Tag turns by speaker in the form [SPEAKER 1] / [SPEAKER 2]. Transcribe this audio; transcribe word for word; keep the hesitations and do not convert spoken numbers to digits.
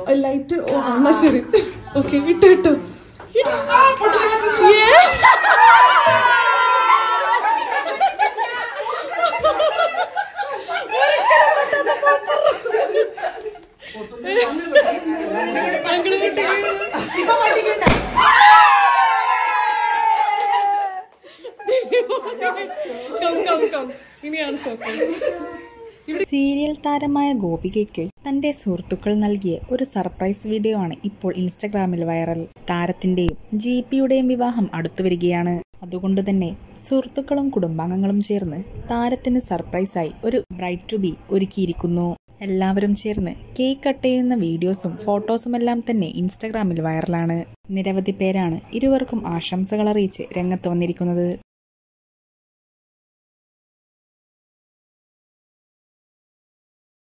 [SPEAKER 1] Light ഓ എന്നാ ശരി okay ഇട്ടു ഇട്ടു
[SPEAKER 2] സീരിയൽ താരമായ ഗോപികയ്ക്ക് തന്റെ സുഹൃത്തുക്കൾ നൽകിയ ഒരു സർപ്രൈസ് വീഡിയോ ആണ് ഇപ്പോൾ ഇൻസ്റ്റഗ്രാമിൽ വൈറൽ. താരത്തിന്റെയും ജി പിയുടെയും വിവാഹം അടുത്തുവരികയാണ്. അതുകൊണ്ട് തന്നെ സുഹൃത്തുക്കളും കുടുംബാംഗങ്ങളും ചേർന്ന് താരത്തിന് സർപ്രൈസായി ഒരു ബ്രൈഡ് ടു ബി ഒരുക്കിയിരിക്കുന്നു. എല്ലാവരും ചേർന്ന് കേക്ക് കട്ട് ചെയ്യുന്ന വീഡിയോസും ഫോട്ടോസും എല്ലാം തന്നെ ഇൻസ്റ്റഗ്രാമിൽ വൈറലാണ്. നിരവധി പേരാണ് ഇരുവർക്കും ആശംസകൾ അറിയിച്ച് രംഗത്ത് വന്നിരിക്കുന്നത്.